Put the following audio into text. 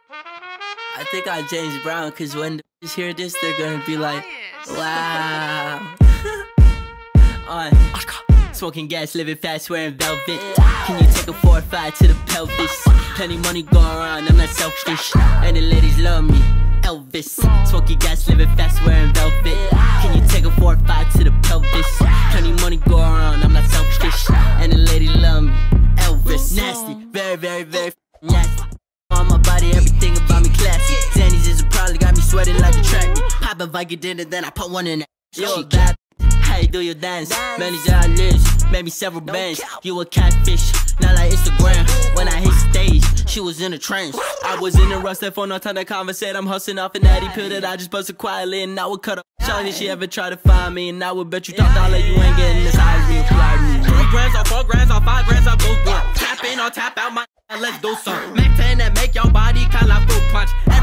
I think I'm James Brown, cause when they hear this, they're gonna be like, wow. Smoking gas, living fast, wearing velvet. Can you take a 4 or 5 to the pelvis? Plenty money going around, I'm not selfish. And the ladies love me, Elvis. Smoking gas, living fast, wearing velvet. Can you take a 4 or 5 to the pelvis? Plenty money going around, I'm not selfish. And the ladies love me, Elvis. Nasty, very, very, very nasty. On my body, everything about me classy. Zannies is probably got me sweating like a track meet. Pop a Viking dinner, then I put one in that. Yo, that, how you do your dance? Many lives, made me several bands. You a catfish, not like Instagram. When I hit stage, she was in a trance. I was in a rush, that phone, no time to conversate. I'm hustling off an natty pill that I just busted quietly, and I would cut up. Shawty, she ever try to find me, and I would bet you top dollar you ain't getting as high as me. Apply me. 3 grams or 4 grams or 5 grams of both one. Tap in or tap out my. Let's do some Mac 10 that make your body kinda like fruit punch.